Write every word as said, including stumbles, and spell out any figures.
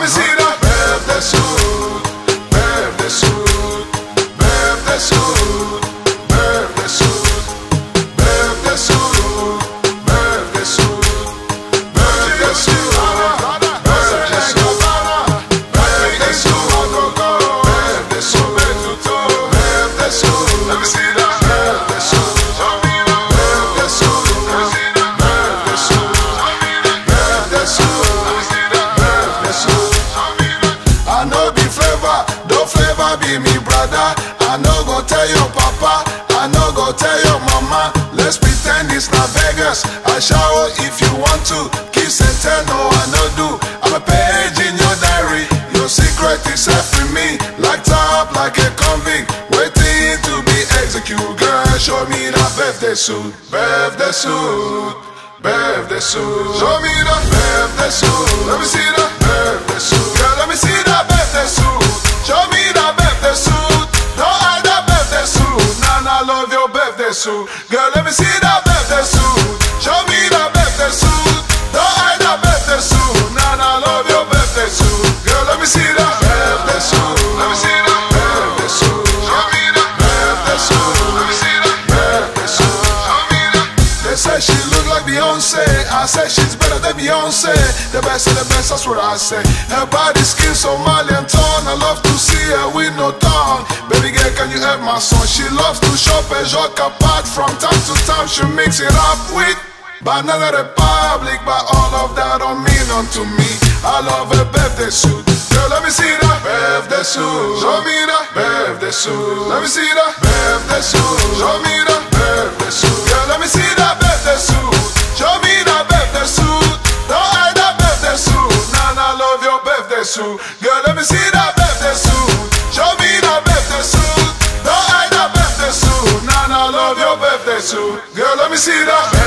me see that birthday suit, birthday suit, birthday suit, birthday suit, birthday suit, birthday suit, birthday suit, birthday suit, birthday suit, birthday suit, birthday suit. Let me see that birthday suit, birthday suit, birthday suit, birthday suit. I know be flavor, don't flavor be me brother. I know go tell your papa, I know go tell your mama. Let's pretend it's not Vegas. I shower if you want to. Kiss and tell, no I no do. I'm a page in your diary. Your secret is set for me. Locked up like a convict, waiting to be executed. Girl, show me that birthday suit, birthday suit, birthday suit. Show me that birthday suit. Let me see that birthday suit. Girl, let me see that birthday suit. Show me that birthday suit. Don't hide that birthday suit. Nah, nah, love your birthday suit. Girl, let me see that birthday suit. Show me that birthday suit. Don't hide that birthday suit. Nah, nah, love your birthday suit. Girl, let me see that birthday suit. Let me see that birthday suit. Show me that birthday suit. Let me see that birthday suit. Show me that. They say she look like Beyonce. I say she's better than Beyonce. The best of the best, that's what I say. Her body skin Somalian tone. I love to see her with no tongue. Baby girl, can you have my song? She loves to shop and joke apart. From time to time she mix it up with Banana Republic. But all of that don't mean unto me. I love her birthday suit. Girl, let me see that birthday suit. Show me that birthday suit. Let me see that birthday suit. Show me that birthday suit. Girl, let me see that birthday suit. Show me that birthday suit. Don't hide that birthday suit. Nah, nah, love your birthday suit. Girl, let me see that birthday suit. Show me that birthday suit. Don't hide that birthday suit. Nah, nah, love your birthday suit. Girl, let me see that.